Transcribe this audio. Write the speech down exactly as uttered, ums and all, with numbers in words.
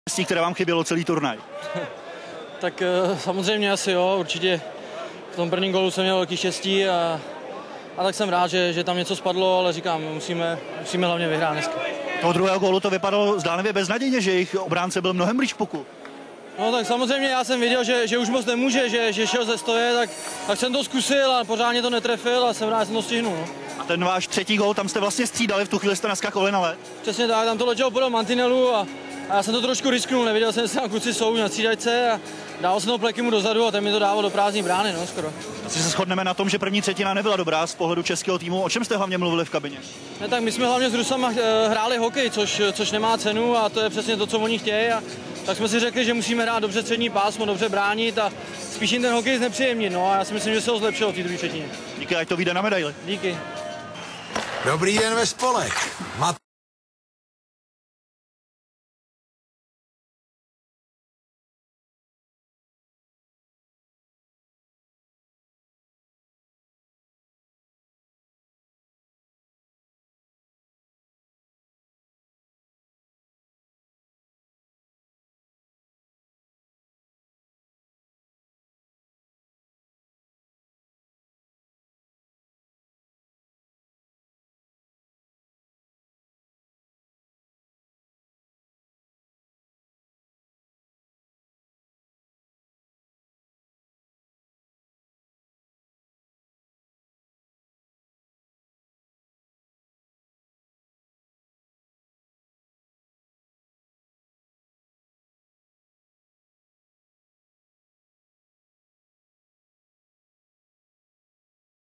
Které vám chybělo celý turnaj? Tak samozřejmě asi jo, určitě v tom prvním gólu jsem měl velký štěstí a, a tak jsem rád, že, že tam něco spadlo, ale říkám, musíme, musíme hlavně vyhrát dneska. Toho druhého gólu to vypadalo zdánlivě beznadějně, že jejich obránce byl mnohem blíž puku. No tak samozřejmě já jsem viděl, že, že už moc nemůže, že, že šel ze stoje, tak, tak jsem to zkusil a pořádně to netrefil a jsem rád, že jsem to stihnul. No. A ten váš třetí gól, tam jste vlastně střídali, v tu chvíli jste naskakovali na led? Přesně tak, tam to letělo podle mantinelu a, a já jsem to trošku risknul, nevěděl jsem, jestli tam kluci jsou na střídačce a dával jsem to Plekymu dozadu a ten mi to dával do prázdné brány, no skoro. Asi se shodneme na tom, že první třetina nebyla dobrá z pohledu českého týmu. O čem jste hlavně mluvili v kabině? Ne, tak my jsme hlavně s Rusama hráli hokej, což, což nemá cenu a to je přesně to, co oni chtějí. A tak jsme si řekli, že musíme hrát dobře střední pásmo, dobře bránit a spíš jim ten hokej znepříjemnit. No a já si myslím, že se ho zlepšilo v té druhé třetině. Díky, ať to vyjde na medaili. Díky. Dobrý den ve Spolek. Mat-